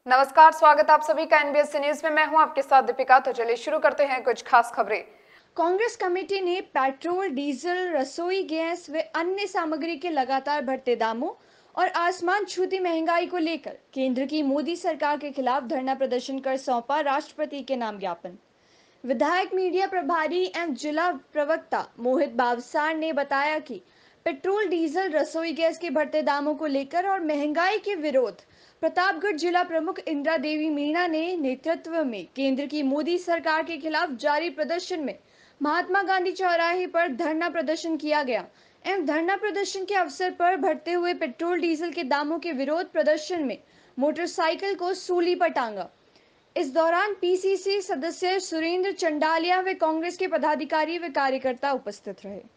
नमस्कार, स्वागत आप सभी का एनबीएस न्यूज में। मैं हूं आपके साथ दीपिका। तो चलिए शुरू करते हैं कुछ खास खबरें। कांग्रेस कमेटी ने पेट्रोल, डीजल, रसोई गैस व अन्य सामग्री के लगातार बढ़ते दामों और आसमान छूती महंगाई को लेकर केंद्र की मोदी सरकार के खिलाफ धरना प्रदर्शन कर सौंपा राष्ट्रपति के नाम ज्ञापन। विधायक, मीडिया प्रभारी एवं जिला प्रवक्ता मोहित बावसार ने बताया कि पेट्रोल, डीजल, रसोई गैस के बढ़ते दामों को लेकर और महंगाई के विरोध प्रतापगढ़ जिला प्रमुख इंदिरा देवी मीणा ने नेतृत्व में केंद्र की मोदी सरकार के खिलाफ जारी प्रदर्शन में महात्मा गांधी चौराहे पर धरना प्रदर्शन किया गया एवं धरना प्रदर्शन के अवसर पर बढ़ते हुए पेट्रोल, डीजल के दामों के विरोध प्रदर्शन में मोटरसाइकिल को सूली पर टांगा। इस दौरान पीसीसी सदस्य सुरेंद्र चंडालिया व कांग्रेस के पदाधिकारी व कार्यकर्ता उपस्थित रहे।